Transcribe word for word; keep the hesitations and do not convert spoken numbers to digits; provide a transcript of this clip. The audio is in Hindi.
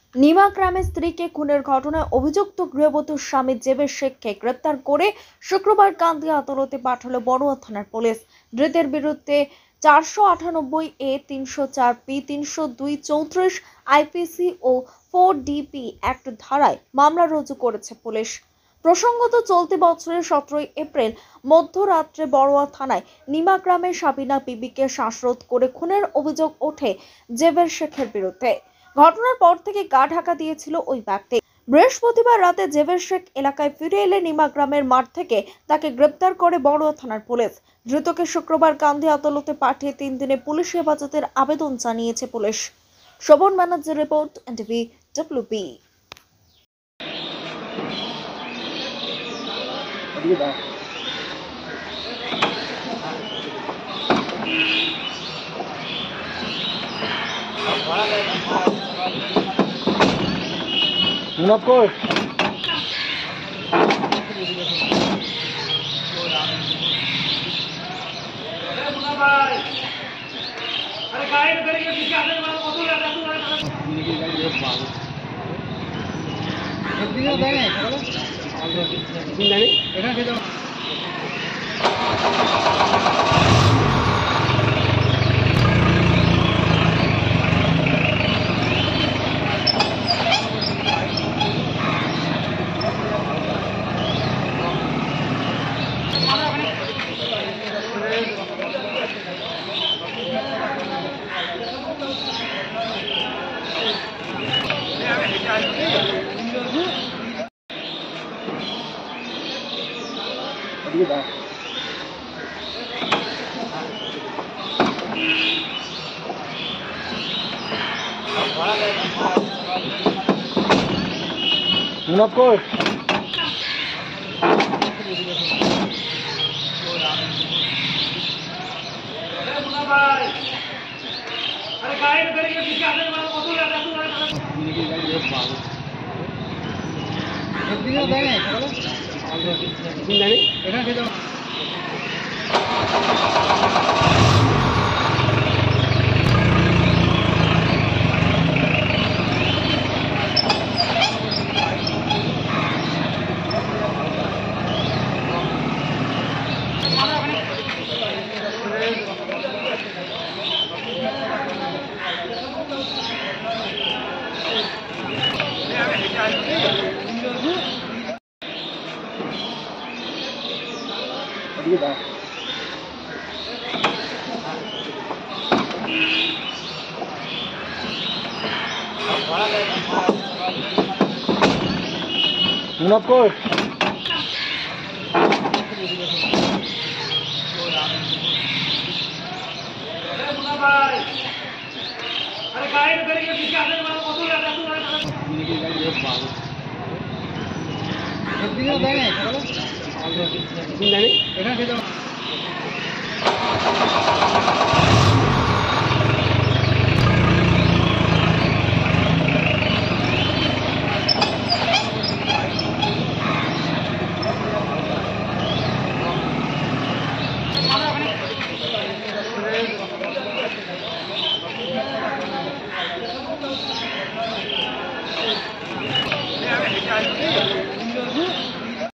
নিমা গ্রামের স্ত্রীকে খুনের ঘটনায় অভিযুক্ত গৃহবধূর স্বামী জেবের শেখকে গ্রেপ্তার করে শুক্রবার কান্দি আদালতে পাঠালো বড়ুয়া থানার পুলিশ। ধৃতের বিরুদ্ধে চারশো আটানব্বই এ তিনশো চার পি তিনশো দুই চৌত্রিশ আইপিসি ও ফোর ডিপি অ্যাক্ট ধারায় মামলা রুজু করেছে পুলিশ। প্রসঙ্গত, চলতি বছরের সতেরোই এপ্রিল মধ্যরাত্রে বড়ুয়া থানায় নিমা গ্রামের সাবিনা বিবিকে শ্বাসরোধ করে খুনের অভিযোগ ওঠে জেবের শেখের বিরুদ্ধে। ঘটনার পর থেকে গা ঢাকা দিয়েছিল ওই ব্যক্তি। বৃহস্পতিবার রাতে জেবের শেখ এলাকায় ফিরে এলে নিমা গ্রামের মাঠ থেকে তাকে গ্রেপ্তার করে বড়ুয়া থানার পুলিশ। ধৃতকে শুক্রবার কান্দি আদালতে পাঠিয়ে তিন দিনে পুলিশ হেফাজতের আবেদন জানিয়েছে পুলিশ। শোভন ব্যানার্জির report, N T V W B. मुनक्को अरे गाड़ी में करेंगे किसी आदमी वाला कौन लगा तू वाला एक दिन देंगे चलो दिन देंगे एका के जाओ मुनक्को अरे गाड़ी में करेंगे किसी आदमी वाला कौन लगा तू वाला एक दिन देंगे चलो दिन देंगे एका के जाओ मुनक्को अरे गाड़ी में करेंगे किसी आदमी वाला कौन लगा तू वाला एक दिन देंगे चलो दिन देंगे एका के जाओ